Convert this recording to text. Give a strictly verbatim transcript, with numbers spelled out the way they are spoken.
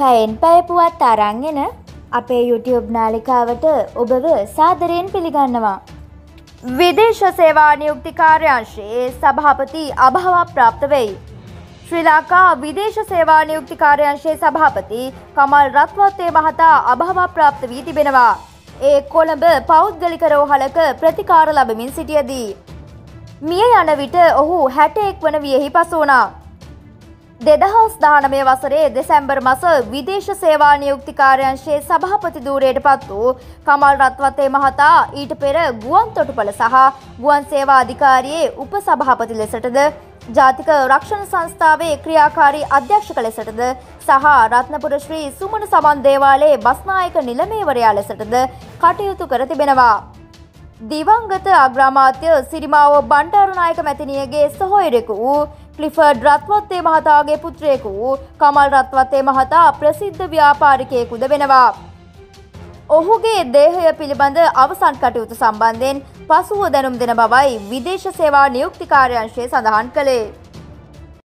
පැයෙන් පැය පුවත් අරන් එන අපේ YouTube නාලිකාවට ඔබව සාදරයෙන් පිළිගන්නවා. විදේශ සේවා නියුක්ති කාර්යාංශයේ සභාපති අභාව ප්‍රාප්ත වෙයි. ශ්‍රී ලංකා විදේශ සේවා නියුක්ති කාර්යාංශයේ සභාපති කමල් රත්වත්තේ මහතා අභාව ප්‍රාප්ත වී තිබෙනවා. ඒ කොළඹ පෞද්ගලික රෝහලක ප්‍රතිකාර ලැබමින් සිටියදී මිය යන විට ඔහු හැට එක් වන වියෙහි පසු වුණා. දෙදහස් දහනවය වසරේ දෙසැම්බර් මස විදේශ සේවා නියුක්ති කාර්යාංශයේ සභාපති ධූරයට පත් වූ කමල් රත්වත්තේ මහතා ඊට පෙර ගුවන් තොටුපළ සහ ගුවන් සේවා අධිකාරියේ උපසභාපති ලෙසටද ජාතික රක්ෂණ සංස්ථාවේ ක්‍රියාකාරී අධ්‍යක්ෂක ලෙසටද සහ රත්නපුර ශ්‍රී සුමන සමන් දේවාලයේ බස්නායක නිලමේවරයා ලෙසටද කටයුතු කර තිබෙනවා. දිවංගත අග්‍රාමාත්‍ය සිරිමාවෝ බණ්ඩාරනායක මැතිනියගේ සහෝදරයෙකු වූ ක්ලිෆර්ඩ් රත්වත්තේ මහතාගේ පුත්‍රයෙකු වූ කමල් රත්වත්තේ මහතා ප්‍රසිද්ධ ව්‍යාපාරිකයෙකුද වෙනවා. ඔහුගේ දේහය පිළිබඳ අවසන් කටයුතු සම්බන්ධයෙන් පසුව දැනුම් දෙන බවයි විදේශ සේවා නියුක්ති කාර්යාංශය සඳහන් කළේ.